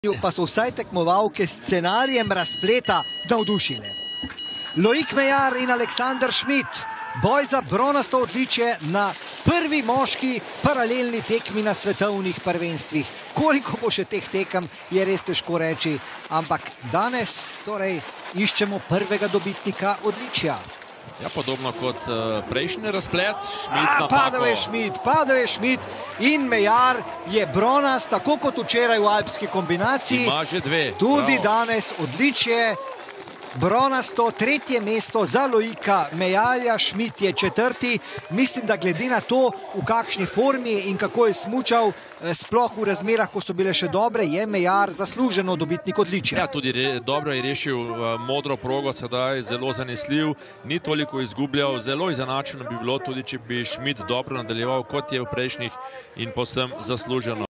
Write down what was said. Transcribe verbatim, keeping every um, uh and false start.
pa so vsaj tekmovalke s scenarijem razpleta navdušile. Loic Meillard in Alexander Schmidt, boj za bronasto odličje na prvi moški paralelni tekmi na svetovnih prvenstvih. Koliko bo še teh tekem, je res težko reči, ampak danes torej iščemo prvega dobitnika odličja. Ja, podobno kot uh, prejšnji razplet. A, padel je Schmidt, padel je Schmidt in Meillard je bronast, tako kot včeraj v alpski kombinaciji. Ima že dve. Tudi Bravo. danes odličje. Bronasto, tretje mesto za Loica Meillarda, Schmidt je četrti. Mislim, da glede na to, v kakšni formi in kako je smučal, sploh v razmerah, ko so bile še dobre, je Meillard zasluženo dobitnik odličja. Ja, tudi re, dobro je rešil uh, modro progo, sedaj zelo zanesljiv, ni toliko izgubljal, zelo izenačeno bi bilo tudi, če bi Schmidt dobro nadaljeval, kot je v prejšnjih in povsem zasluženo.